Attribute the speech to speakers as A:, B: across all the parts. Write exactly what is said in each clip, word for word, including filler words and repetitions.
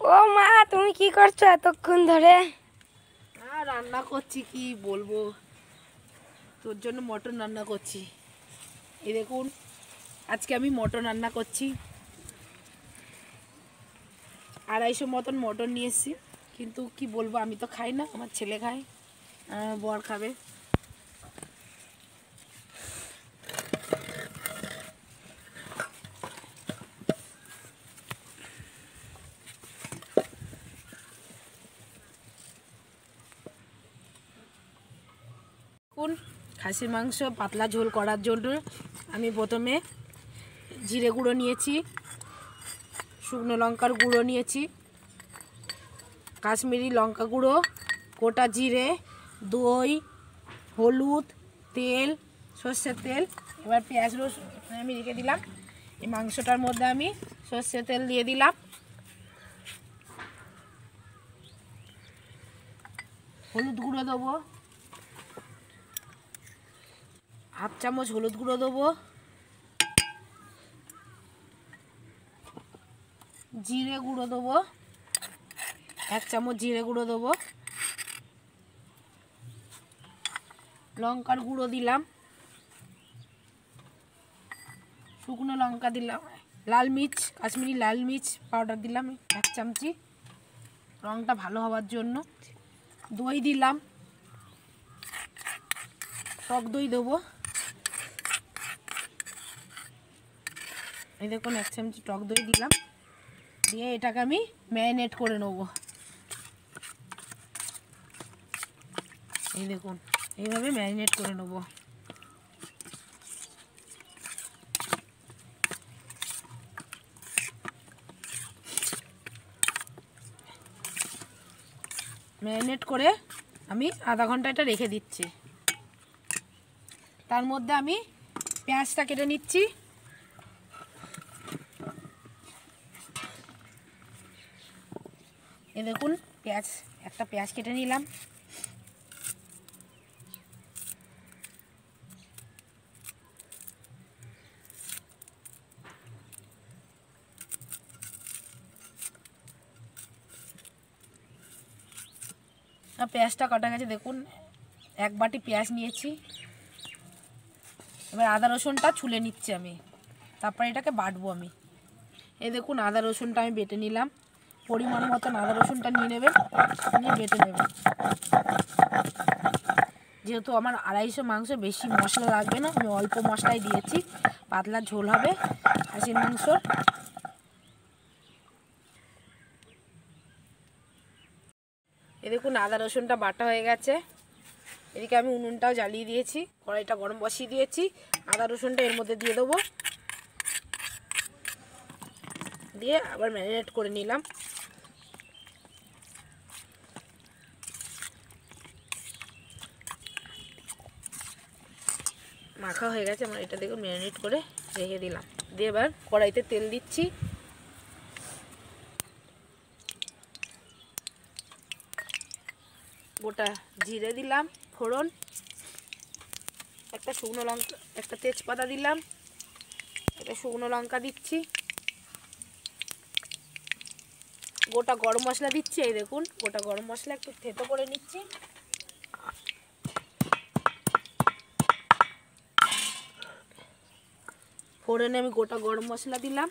A: ও মা, তুমি কি করছো এতক্ষণ ধরে?
B: আর রান্না করছি, কি বলবো, তোর জন্য মটন রান্না করছি। এই দেখুন, আজকে আমি মটন রান্না করছি। আড়াইশো মতন মটন নিয়ে এসেছি, কিন্তু কি বলবো, আমি তো খাই না, আমার ছেলে খায়, আমার বর খাবে। দেখুন, খাসির মাংস পাতলা ঝোল করার জন্য আমি প্রথমে জিরে গুঁড়ো নিয়েছি, শুকনো লঙ্কার গুঁড়ো নিয়েছি, কাশ্মীরি লঙ্কা গুঁড়ো, গোটা জিরে, দই, হলুদ, তেল, সর্ষের তেল। এবার পেঁয়াজ রসুন আমি রেখে দিলাম। এই মাংসটার মধ্যে আমি সর্ষের তেল দিয়ে দিলাম, হলুদ গুঁড়ো দেবো, হাফ চামচ হলুদ গুঁড়ো দেবো, জিরে গুঁড়ো দেবো, এক চামচ জিরে গুঁড়ো দেবো, লঙ্কার গুঁড়ো দিলাম, শুকনো লঙ্কা দিলাম, লাল মির্চ, কাশ্মীরি লাল মির্চ পাউডার দিলাম এক চামচি রঙটা ভালো হওয়ার জন্য, দই দিলাম, টক দই দেবো, এই দেখুন এক চামচি টক দই দিলাম, দিয়ে এটাকে আমি ম্যারিনেট করে নেব। এই দেখুন, এইভাবে ম্যারিনেট করে নেব। ম্যারিনেট করে আমি আধা ঘন্টা এটা রেখে দিচ্ছি। তার মধ্যে আমি পেঁয়াজটা কেটে নিচ্ছি। এই দেখুন, পেঁয়াজ, একটা পেঁয়াজ কেটে নিলাম, পেঁয়াজটা কাটা গেছে। দেখুন, এক বাটি পেঁয়াজ নিয়েছি। এবার আদা রসুনটা ছুলে নিচ্ছি আমি, তারপরে এটাকে বাটবো আমি। এই দেখুন, আদা রসুনটা আমি বেটে নিলাম। পরিমাণ মতন আদা রসুনটা নিয়ে নেবেন, নিয়ে বেটে নেবেন। যেহেতু আমার আড়াইশো মাংস, বেশি মশলা লাগবে না, আমি অল্প মশলাই দিয়েছি, পাতলা ঝোল হবে খাসির মাংস। এই দেখুন, আদা রসুনটা বাটা হয়ে গেছে। এদিকে আমি উনুনটাও জ্বালিয়ে দিয়েছি, কড়াইটা গরম বসিয়ে দিয়েছি। আদা রসুনটা এর মধ্যে দিয়ে দেবো, দিয়ে আবার ম্যারিনেট করে নিলাম। মাখা হয়ে গেছে আমার, এটা দেখুন ম্যারিনেট করে রেখে দিলাম। দিয়ে এবার কড়াইতে তেল দিচ্ছি, গোটা জিরে দিলাম, ফোড়ন, একটা শুকনো লঙ্কা, একটা তেজপাতা দিলাম, একটা শুকনো লঙ্কা দিচ্ছি, গোটা গরম মশলা দিচ্ছি। এই দেখুন, গোটা গরম মশলা একটু থেতো করে নিচ্ছি। ফোড়নে আমি গোটা গরম মশলা দিলাম,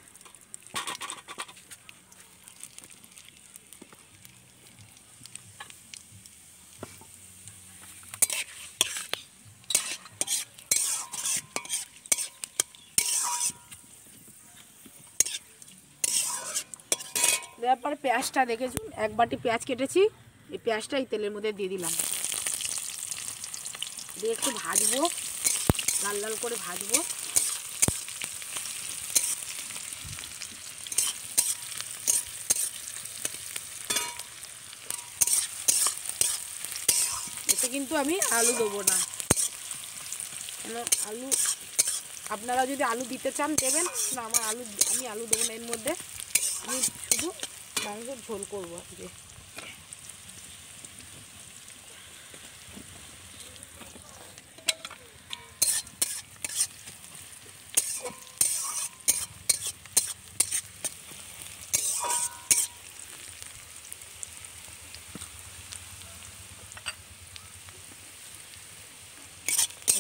B: দেওয়ার পরে পেঁয়াজটা দেখেছুন, এক বাটি পেঁয়াজ কেটেছি, এই পেঁয়াজটা এই তেলের মধ্যে দিয়ে দিলাম। দিয়ে একটু ভাজবো, লাল লাল করে ভাজবো। এতে কিন্তু আমি আলু দেবো না, আলু আপনারা যদি আলু দিতে চান দেবেন, না আমার আলু, আমি আলু দেবো না এর মধ্যে, আমি শুধু মাংসের ঝোল করবো আজকে।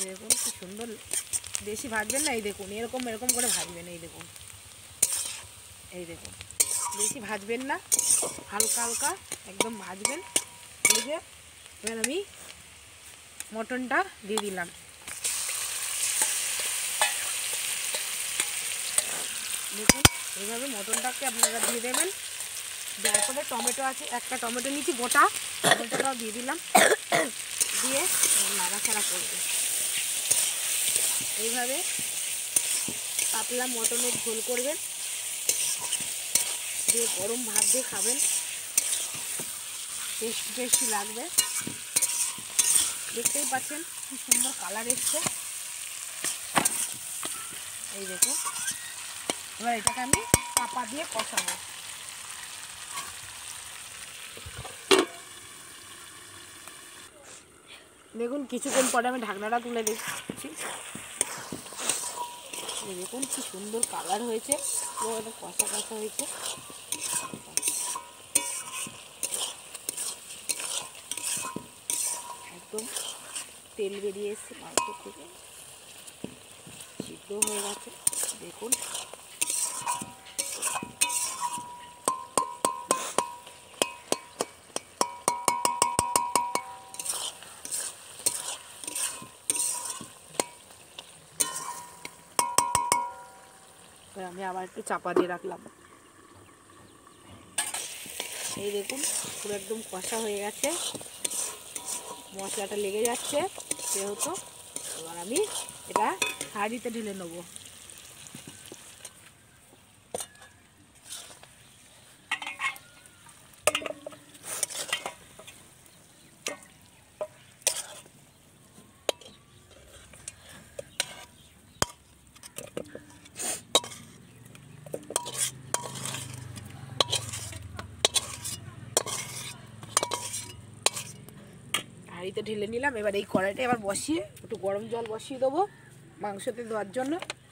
B: দেখুন কি সুন্দর, বেশি ভাজবেন না, এই দেখুন এরকম এরকম করে ভাজবেন, এই দেখুন এই দেখুন বেশি ভাজবেন না, হালকা হালকা একদম ভাজবেন। এই যে এবার আমি মটনটা দিয়ে দিলাম। দেখুন এইভাবে মটনটাকে আপনারা দিয়ে দেবেন। দেওয়ার পরে টমেটো আছে, একটা টমেটো নিচ্ছি গোটা, টমেটোটাও দিয়ে দিলাম, দিয়ে নাড়াচাড়া করবে। এইভাবে পাতলা মটনের ঝোল করবেন, দিয়ে গরম ভাত দিয়ে খাবেন, টেস্টি টেস্টি লাগবে। দেখতেই পাচ্ছেন কি সুন্দর কালার এসছে, এই দেখুন। এবার এটাকে আমি চাপা দিয়ে কষাবো। দেখুন কিছুক্ষণ পরে আমি ঢাকনাটা তুলে দেখছি, দেখুন কি সুন্দর কালার হয়েছে, কষা কষা হয়েছে। একদম তেল বেরিয়ে এসছে মাংস থেকে, সিদ্ধ হয়ে গেছে দেখুন। আমি আবার একটু চাপা দিয়ে রাখলাম। এই দেখুন পুরো একদম কষা হয়ে গেছে, মশলাটা লেগে যাচ্ছে যেহেতু। এবার আমি এটা হাঁড়িতে ঢেলে নেবো। হাঁড়িতে ঢেলে নিলাম। এবার এই কড়াইটা এবার বসিয়ে একটু গরম জল বসিয়ে দেবো মাংসতে দেওয়ার জন্য।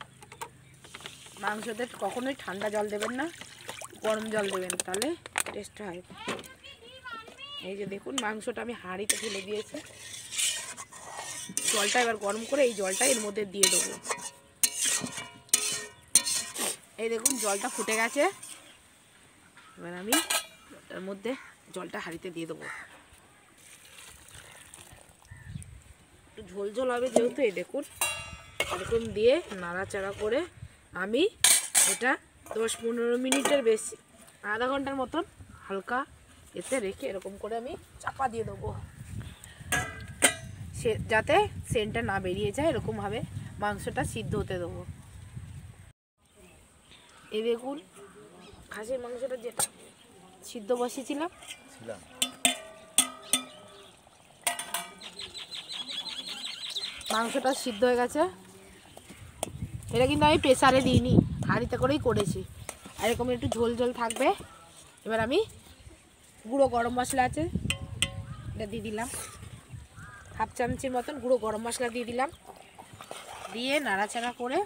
B: মাংসতে কখনোই ঠান্ডা জল দেবেন না, গরম জল দেবেন, তাহলে টেস্ট হয়। এই যে দেখুন মাংসটা আমি হাঁড়িতে ঢেলে দিয়েছি, জলটা এবার গরম করে এই জলটা এর মধ্যে দিয়ে দেবো। এই দেখুন জলটা ফুটে গেছে, এবার আমি এর মধ্যে জলটা হাঁড়িতে দিয়ে দেবো। একটু ঝোল ঝোল হবে যেহেতু, এই দেখুন এরকম দিয়ে নাড়াচাড়া করে আমি এটা দশ পনেরো মিনিটের বেশি, আধা ঘন্টার মতন হালকা এতে রেখে এরকম করে আমি চাপা দিয়ে দেবো, সে যাতে সেন্টটা না বেরিয়ে যায়। এরকমভাবে মাংসটা সিদ্ধ হতে দেবো। এই দেখুন খাসির মাংসটা যেটা সিদ্ধ বসিয়েছিলাম, মাংসটা সিদ্ধ হয়ে গেছে। এটা কিন্তু আমি প্রেসারে দিইনি, হাঁড়িতে করেই করেছি। আর এরকম একটু ঝোল ঝোল থাকবে। এবার আমি গুঁড়ো গরম মশলা আছে, এটা দিয়ে দিলাম, হাফ চামচের মতন গুঁড়ো গরম মশলা দিয়ে দিলাম, দিয়ে নাড়াচাড়া করে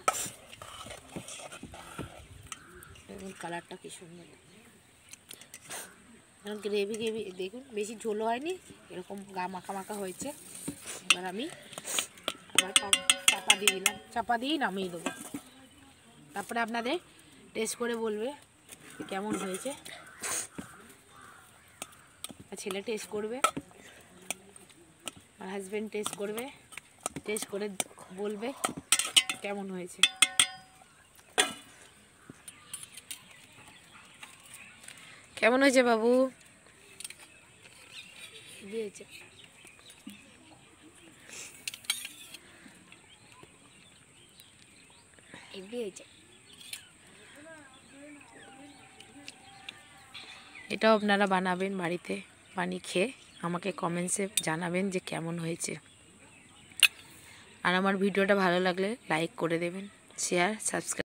B: কালারটা কি সুন্দর, গ্রেভি গ্রেভি দেখুন, বেশি ঝোলও হয়নি, এরকম গা মাখা মাখা হয়েছে। এবার আমি আবার চাপা দিয়ে দিলাম, চাপা দিয়েই নামিয়ে দেবো। তারপরে আপনাদের টেস্ট করে বলবে কেমন হয়েছে। ছেলে টেস্ট করবে, আর হাজব্যান্ড টেস্ট করবে, টেস্ট করে বলবে কেমন হয়েছে। কেমন হয়েছে বাবু? দিয়েছে দিয়েছে এটাও আপনারা বানাবেন বাড়িতে, বানিয়ে খেয়ে আমাকে কমেন্টসে জানাবেন যে কেমন হয়েছে। আর আমার ভিডিওটা ভালো লাগলে লাইক করে দেবেন, শেয়ার, সাবস্ক্রাইব।